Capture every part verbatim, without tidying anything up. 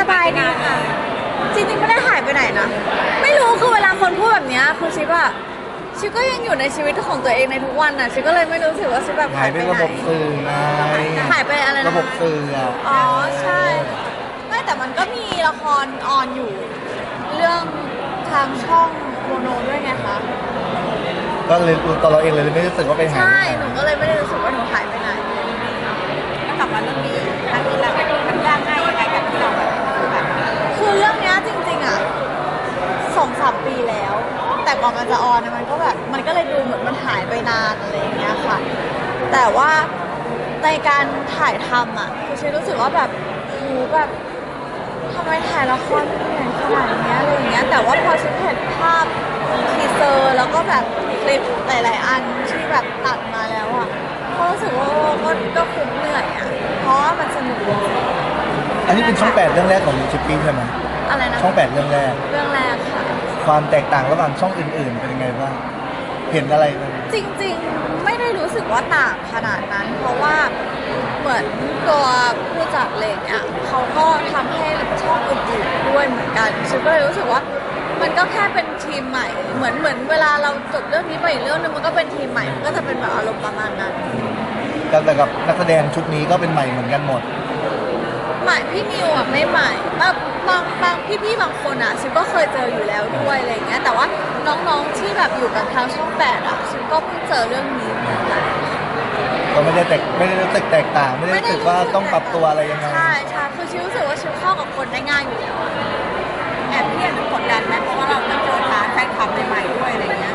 บายดีค่ะจริงๆไม่ได้หายไปไหนนะไม่รู้คือเวลาคนพูดแบบนี้คือชิปอะชิปก็ยังอยู่ในชีวิตของตัวเองในทุกวันน่ะชิปก็เลยไม่รู้สึกว่าชิปแบบหาหาย ยไปไปไหนระบบสื่อไงหายไปอะไรนะระบบสื่ออ่ะอ๋อใช่ไม่แต่มันก็มีละครออนอยู่เรื่องทางช่องโมโนด้วยไงคะก็เลยตัวเราเองเลยไม่รู้สึกว่าไปหายใช่ไปหไหนนูก็เลยไม่ได้รู้สึกว่าหนูหายไปไหนแล้วกลับมาเรื่องนี้ครั้งนี้แล้วมันยากง่ายยังไงกับที่เราแบบคือเรื่องนี้จริงๆอ่ะสองสามปีแล้ว แต่ก่อนมันจะออนนะมันก็แบบมันก็เลยดูเหมือนมันหายไปนานอะไรอย่างเงี้ยค่ะแต่ว่าในการถ่ายทำอ่ะคือฉันรู้สึกว่าแบบโหแบบทำไมถ่ายละครเหนื่อยขนาดนี้อะไรอย่างเงี้ยแต่ว่าพอฉันเห็นภาพทีเซอร์แล้วก็แบบคลิปหลายๆอันที่แบบตัดมาแล้วอ่ะก็รู้สึกว่าก็ก็คุ้มเหนื่อยอ่ะเพราะว่ามันสนุกอันนี้เป็นช่องแปดเรื่องแรกของชิปปี้ใช่ไหมอะไรนะช่องแปดเรื่องแรกเรื่องแรกค่ะความแตกต่างระหว่างช่องอื่นๆเป็นยังไงบ้างเห็นอะไรบ้างจริงๆไม่ได้รู้สึกว่าต่างขนาดนั้น เพราะว่าเหมือนตัวผู้จัดเลงเนี่ยเขาก็ทำให้ช่องอื่นๆด้วยเหมือนกันฉันก็เลยรู้สึกว่ามันก็แค่เป็นทีมใหม่เหมือนเหมือนเวลาเราจบเรื่องนี้ไปอีกเรื่องนึงมันก็เป็นทีมใหม่มันก็จะเป็นแบบอารมณ์ประมาณนั้นแต่กับนักแสดงชุดนี้ก็เป็นใหม่เหมือนกันหมดใหม่พี่นิวอ่ะไม่ใหม่บางบางบางพี่ๆบางคนอ่ะฉันก็เคยเจออยู่แล้วด้วยอะไรเงี้ยแต่ว่าน้องๆที่แบบอยู่กับทางช่องแปดอ่ะฉันก็เพิ่งเจอเรื่องนี้เหมือนกันก็ไม่ได้แตกไม่ได้รู้สึกแตกต่างไม่ได้รู้สึกว่าต้องปรับตัวอะไรยังไงใช่ใช่คือชิวรู้สึกว่าชิวเข้ากับคนได้ง่ายอยู่แล้วแอบเครียดหรือกดดันไหมเพราะว่าเราต้องเจอทางแฟนคลับใหม่ๆด้วยอะไรเงี้ย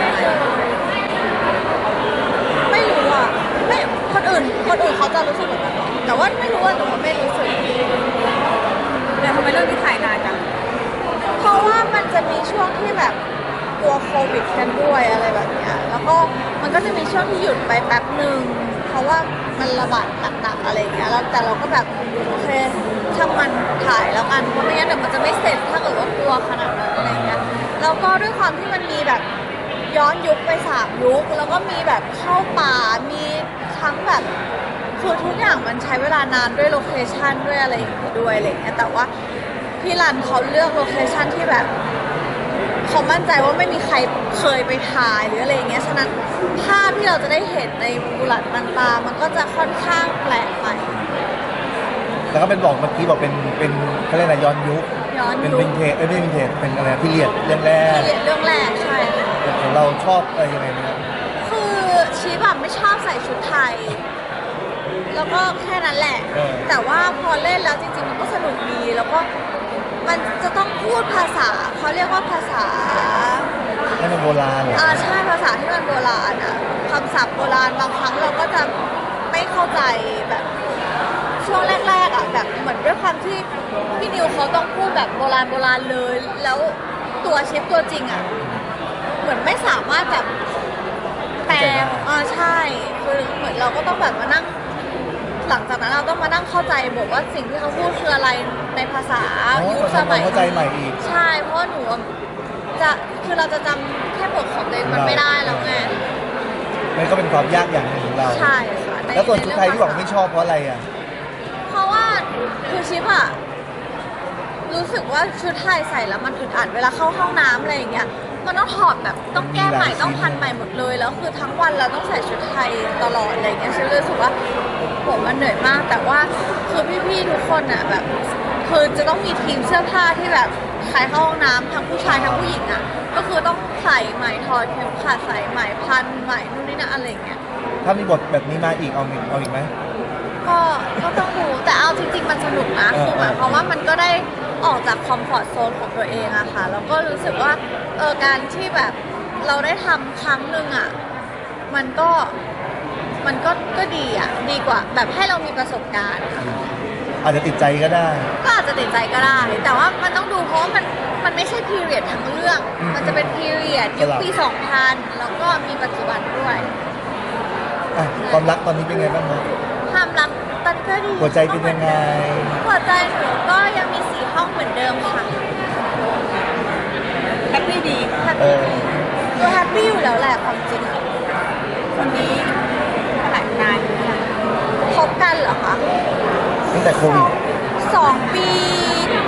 ไม่รู้อ่ะไม่คนอื่นคนอื่นเขาจะรู้สึกแบบนั้นแต่ว่าไม่รู้ว่าหนูไม่รู้สึกแต่ทำไมเรื่องนี้ถ่ายนานจังเพราะว่ามันจะมีช่วงที่แบบกลัวโควิดกันด้วยอะไรแบบเนี้ยแล้วก็มันก็จะมีช่วงที่หยุดไปแป๊บหนึ่งเพราะว่ามันระบาดหนักๆอะไรอย่างเงี้ยแล้วแต่เราก็แบบโอเคถ้ามันถ่ายแล้วกันเพราะไม่งั้นเดี๋ยวมันจะไม่เสร็จถ้าเกิดว่ากลัวขนาดนั้นอะไรเงี้ยแล้วก็ด้วยความที่มันมีแบบย้อนยุคไปสามยุคแล้วก็มีแบบเข้าป่ามีทั้งแบบคือทุกอย่างมันใช้เวลานานด้วยโลเคชั่นด้วยอะไรอย่างเงี้ยด้วยอะไรเงี้ยแต่ว่าพี่รันเขาเลือกโลเคชั่นที่แบบเขามั่นใจว่าไม่มีใครเคยไปถ่ายหรืออะไรเงี้ยฉะนั้นภาพที่เราจะได้เห็นในบุรัตมันตามันก็จะค่อนข้างแปลกใหม่แล้วก็เป็นบอกเมื่อกี้บอกเป็นเป็นเขาเรียกอะไรย้อนยุคเป็นวินเทจไม่ใช่วินเทจเป็นอะไรพิเรียดเรื่องแรกพิเรียดเรื่องแรกใช่ของเราชอบอะไรยังไงเนี่ยคือชีแบบไม่ชอบใส่ชุดไทยแล้วก็แค่นั้นแหละแต่ว่าพอเล่นแล้วจริงๆมันก็สนุกดีแล้วก็มันจะต้องพูดภาษาเขาเรียกว่าภาษาให้มันโบราณเหรออ่าใช่ภาษาที่มันโบราณอ่ะคำศัพท์โบราณบางครั้งเราก็จะไม่เข้าใจแบบช่วงแรกๆอ่ะแบบเหมือนด้วยความที่พี่นิวเขาต้องพูดแบบโบราณโบราณเลยแล้วตัวเชฟตัวจริงอ่ะเหมือนไม่สามารถแบบแปลอ่าใช่คือเหมือนเราก็ต้องแบบมานั่งหลังจากนั้นเราต้องมานั่งเข้าใจบอกว่าสิ่งที่เขาพูดคืออะไรในภาษายุคสมัยเข้าใจใหม่อีกใช่เพราะหนูจะคือเราจะจำแค่บทของตัวเองมันไม่ได้แล้วไงมันก็เป็นความยากอย่างหนึ่งของเราใช่ค่ะแล้วส่วนชุดไทยที่บอกไม่ชอบเพราะอะไรอ่ะเพราะว่าคือชิปอะรู้สึกว่าชุดไทยใส่แล้วมันอึดอัดเวลาเข้าห้องน้ำอะไรอย่างเงี้ยมันต้องถอดแบบต้องแก้ใหม่ต้องพันใหม่หมดเลยแล้วคือทั้งวันเราต้องใส่ชุดไทยตลอดอะไรเงี้ยฉันรู้สึกว่าผมมันเหนื่อยมากแต่ว่าคือพี่ๆทุกคนอะแบบคือจะต้องมีทีมเสื้อผ้าที่แบบใครเข้าห้องน้ำทั้งผู้ชายทั้งผู้หญิงอะก็คือต้องใส่ใหม่ถอดเข็มขัดใส่ใหม่พันใหม่นู่นนี่นั่นอะไรเงี้ยถ้ามีบทแบบนี้มาอีกเอาอีกเอาอีกไหมก็ก็ต้องดูแต่เอาจริงๆมันสนุกนะคือหมายความว่ามันก็ได้ออกจากคอมฟอร์ทโซนของตัวเองอะค่ะแล้วก็รู้สึกว่าเออการที่แบบเราได้ทำครั้งหนึ่งอะมันก็มันก็ก็ดีอะดีกว่าแบบให้เรามีประสบการณ์อาจจะติดใจก็ได้ก็อาจจะติดใจก็ได้แต่ว่ามันต้องดูเพราะมันมันไม่ใช่พีเรียดทั้งเรื่องมันจะเป็นพีเรียดยุคปีสองพันแล้วก็มีปัจจุบันด้วยความรักตอนนี้เป็นไงบ้างครับความรักตอนก็ดีหัวใจเป็นยังไงหัวใจหนูก็ยังมีสีห้องเหมือนเดิมค่ะแฮปปี้ดีแฮปปี้ดีตัวแฮปปี้อยู่แล้วแหละความจริงคนนี้หลายนานคบกันเหรอคะตั้งแต่โควิดสองปี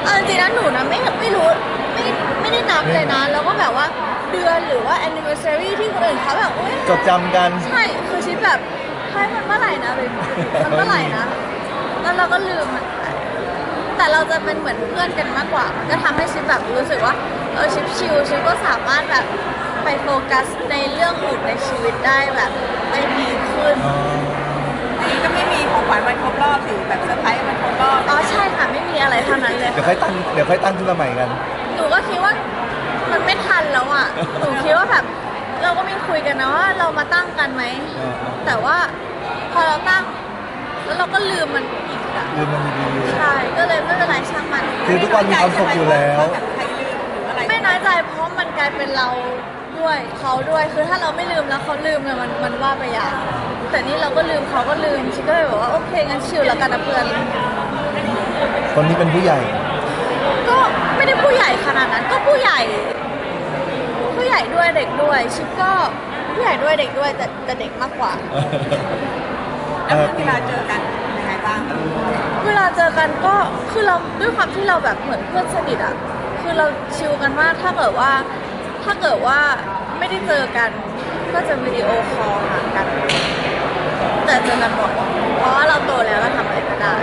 เอาจริงๆนะหนูนะไม่ไม่รู้ไม่ไม่ได้นับเลยนะแล้วก็แบบว่าเดือนหรือว่า anniversary ที่คนอื่นเขาแบบอุ้ยจดจำกันใช่คือชิปแบบใช่มันเมื่อไหร่นะเบบีมันเมื่อไหร่นะแล้วเราก็ลืมมันไปแต่เราจะเป็นเหมือนเพื่อนกันมากกว่าก็ทำให้ชิปแบบรู้สึกว่าเออชิปชิลชิปก็สามารถแบบไปโฟกัสในเรื่องอื่นในชีวิตได้แบบไม่ดีขึ้นอันนี้ก็ไม่มีของขวัญวันครบรอบหรือแบบเซอร์ไพรส์วันครบรอบอ๋อใช่ค่ะไม่มีอะไรเท่านั้นเลยเดี๋ยวค่อยตั้งเดี๋ยวค่อยตั้งขึ้นมาใหม่กันหนูก็คิดว่ามันไม่ทันแล้วอ่ะหนูคิดว่าแบบเราก็มีคุยกันนะว่าเรามาตั้งกันไหมอ่าแต่ว่าพอเราตั้งแล้วเราก็ลืมมันอีกอะลืมมันดีใช่ก็เลยไม่เป็นไรช่างมันๆคือทุกวันมีความสุขอยู่แล้วาแบบใครลืมหรืออะไรไม่น้อยใจเพราะมันกลายเป็นเราด้วยเขาด้วยคือถ้าเราไม่ลืมแล้วเขาลืมเนี่ยมันมันว่าไปอย่างแต่นี่เราก็ลืมเขาก็ลืมชิก็เลยบอกว่าโอเคงั้นชิลแล้วกันนะเพื่อนคนนี้เป็นผู้ใหญ่ก็ไม่ได้ผู้ใหญ่ขนาดนั้นก็ผู้ใหญ่ ผู้ใหญ่ด้วยเด็กด้วยชิปก็ผู้ใหญ่ด้วยเด็กด้วยแต่แต่เด็กมากกว่าแล้วเวลาเจอกันยังไงบ้างเวลาเจอกันก็คือเราด้วยความที่เราแบบเหมือนเพื่อนสนิทอ่ะคือเราชิลกันมากถ้าเกิดว่าถ้าเกิดว่าไม่ได้เจอกัน ก็จะวิดีโอคอลหากัน แต่เจอกันบ่อยเพราะว่าเราโตแล้วเราทำอะไรก็ได้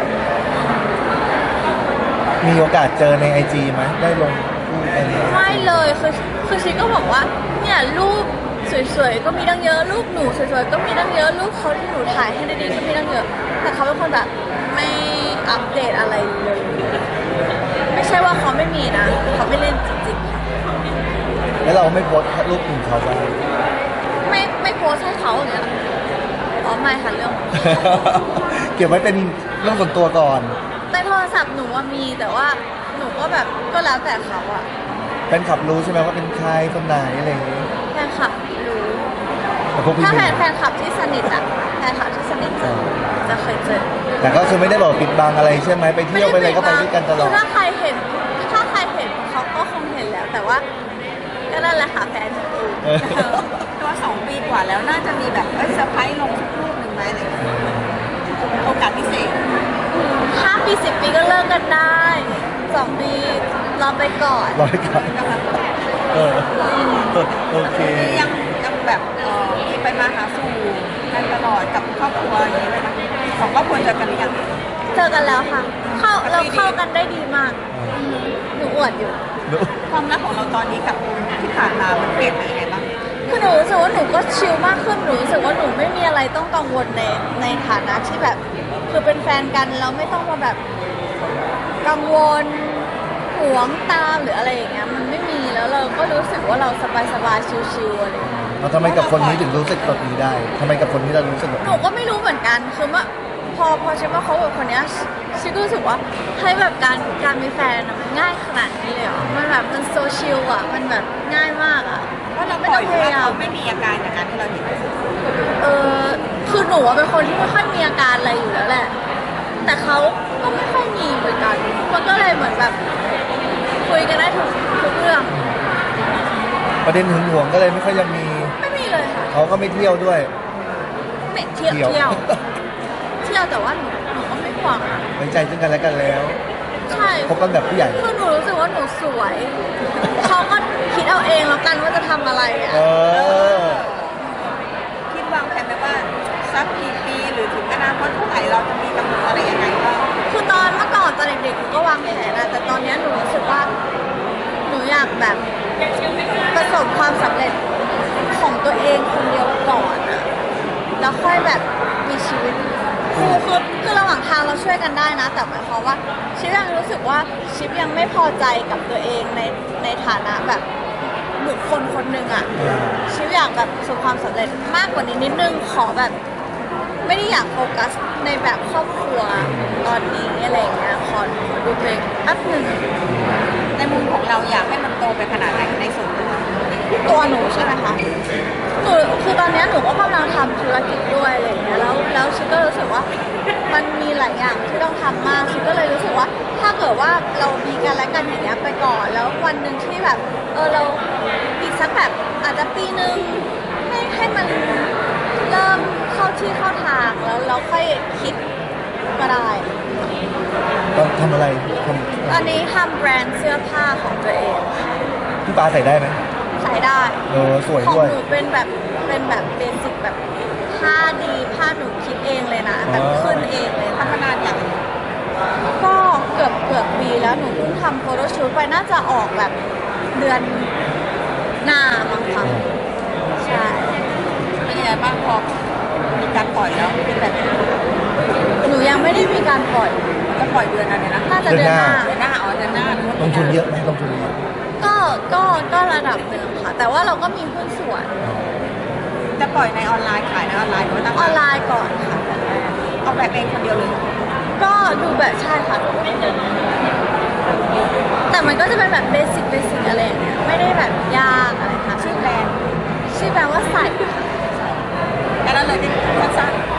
มีโอกาสเจอในไอจีไหมได้ลงรูปอะไรไม่เลยคือคือชิก็บอกว่าเนี่ยรูปสวยๆก็มีตั้งเยอะรูปหนูสวยๆก็มีตั้งเยอะรูปเขาที่หนูถ่ายให้ดีๆก็มีตั้งเยอะ แต่เขาเป็นคนแบบไม่อัปเดตอะไรเลย ไม่ใช่ว่าเขาไม่มีนะเขาไม่เล่นจริงๆแล้วเราไม่โพสต์รูปถึงเขาบ้างไม่ไม่โพสต์ให้เขาอย่างเงี้ยอ๋อไม่ค่ะเรื่องเก็บไว้เป็นเรื่องส่วนตัวก่อนในโทรศัพท์หนูว่ามีแต่ว่าหนูก็แบบก็แล้วแต่เขาอะแฟนคลับรู้ใช่ไหมว่าเป็นใครคนไหนอะไรอย่างงี้แฟนคลับรู้แต่พวกพี่ถ้าแฟไม่นแฟนคลับที่สนิทอะแฟนคลับที่สนิทจะจะเคยเจอแต่ก็คือไม่ได้บอกปิดบังอะไรใช่ไหมไปเที่ยวไปอะไรก็ไปด้วยกันตลอคืดอถ้าใครเห็นถ้าใครเห็นเขาก็คงเห็นแล้ว แต่ว่าก็นั่นแหละค่ะแฟนคนอื่นเออตัวสองปีกว่าแล้วน่าจะมีแบบเอ้ยเซอร์ไพรส์ลงสักรูปหนึ่งไหมอะไรอย่างเงี้ยโอกาสพิเศษห้าปีสิบปีก็เลิกกันได้สองปีรอไปก่อนร้อยกันเออโอเคยังยังแบบเอ่อมีไปมาหาสู่กันตลอดกับครอบครัวอย่างนี้ไหมคะสองครอบครัวเจอกันหรือยังเจอกันแล้วค่ะ เข้าเราเข้ากันได้ดีมากอืมหนูอวดอยู่ความรักของเราตอนนี้กับที่ผ่านมามันเปลี่ยนไปยังไงบ้างคือหนูรู้สึกว่าหนูก็ชิลมากขึ้นหนูรู้สึกว่าหนูไม่มีอะไรต้องกังวลในในฐานะที่แบบ คือเป็นแฟนกันแล้วไม่ต้องมาแบบกังวลหวงตามหรืออะไรอย่างเงี้ยมันไม่มีแล้วเราก็รู้สึกว่าเราสบายๆชิลๆอะไรอย่างเงี้ยเราทำไมกับคนนี้ถึงรู้สึกแบบนี้ได้ทำไมกับคนนี้เรารู้สึกแบบหนูก็ไม่รู้เหมือนกันคือว่าพอพอชิมาเขาแบบคนเนี้ยชิก็รู้สึกว่าให้แบบการการมีแฟนอะมันง่ายขนาดนี้เลยเหรอมันแบบมันโซเชียลอะมันแบบง่ายมากอะเพราะเราไม่ปล่ต้ออย งหพรือว่ายายามเขาไม่มีอาการอย่างนั้นที่เราเห็นเออคือหนูอะเป็นคนที่ไม่ค่อยมีอาการอะไรอยู่แล้วแหละ แต่เขาก็ไม่ค่อยมีเหมือนกัน มันก็เลยเหมือนแบบคุยกันได้ทุกทุกเรื่องประเด็นหึงหวงก็เลยไม่ค่อยยังมีไม่มีเลยค่ะเขาก็ไม่เที่ยวด้วยไม่เที่ยวเที่ยวเที่ยว เที่ยวแต่ว่าหนูหนูก็ไม่ห่วงอะไว้ใจซึ่งกันและกันแล้วใช่พบกันแบบผู้ใหญ่คือหนูรู้สึกว่าหนูสวย เขาก็คิดเอาเองแล้วกันว่าจะทำอะไรอ่ะเออคิดวางแผนไหมว่าสักกี่ปีหรือถึงอนาคตเท่าไหร่เราจะมีกำหนดอะไรยังไงบ้างคือตอนเมื่อก่อนตอนเด็กๆหนูก็วางแผนนะแต่ตอนเนี้ยหนูรู้สึกว่าหนูอยากแบบประสบความสำเร็จของตัวเองคนเดียวก่อนอะแล้วค่อยแบบมีชีวิตคือคือคือระหว่างทางเราช่วยกันได้นะ แต่หมายความว่าชิปยังรู้สึกว่าชิปยังไม่พอใจกับตัวเองในในฐานะแบบบุคคลคนหนึ่งอะชิปอยากแบบประสบความสำเร็จมากกว่านี้นิดนึงขอแบบ ไม่ได้อยากโฟกัสในแบบครอบครัวตอนนี้อะไรอย่างเงี้ยขอดูตัวเองแป๊บหนึ่งในมุมของเราอยากให้มันโตไปขนาดไหนในส่วนตัวตัวหนูใช่ไหมคะหนูคือตอนเนี้ยหนูก็กำลังทำธุรกิจด้วยอะไรอย่างเงี้ยแล้วแล้วชิคก็รู้สึกว่ามันมีหลายอย่างที่ต้องทำมากชิคก็เลยรู้สึกว่า ถ้าเกิดว่าเรามีกันและกันอย่างเงี้ยไปก่อนแล้ววันหนึ่งที่แบบเออเราอีกสักแบบอาจจะปีนึงให้ให้มันเริ่มเข้าที่เข้าทางแล้วเราค่อยคิดก็ได้ตอนทำอะไรทตอนนี้ทำแบรนด์เสื้อผ้าของตัวเองำพี่ปาใส่ได้ไหมใส่ได้เออสวยของด้วยหนูเป็นแบบเป็นแบบเบสิกแบบผ้าดีผ้าหนูคิดเองเลยนะแบบอ๋อขึ้นเองเลยทำมานานอย่างก็เกือบเกือบปีแล้วหนูเพิ่งทำโฟโต้ชูตไปน่าจะออกแบบเดือนหน้ามั้งคะใช่เป็นยังไงบ้างพอมีการปล่อยแล้วเป็นแบบนี้หนูยังไม่ได้มีการปล่อยจะปล่อยเดือนอะไรนะน่าจะเดือนหน้าเดือนหน้าอ๋อเดือนหน้าลงทุนเยอะไหมลงทุนเยอะก็ก็ก็ระดับหนึ่งค่ะ แต่ว่าเราก็มีหุ้นส่วนจะปล่อยในออนไลน์ขายในออนไลน์หรือว่าตั้งออนไลน์ก่อนค่ะเอาแบบเองคนเดียวเลยก็ดูแบบใช่ค่ะแต่มันก็จะเป็นแบบเบสิกเบสิกอะไรอย่างเงี้ยไม่ได้แบบยากอะไรค่ะชื่อแบรนด์ชื่อแปลว่าใส่ค่ะแล้วเราเลยได้สั้น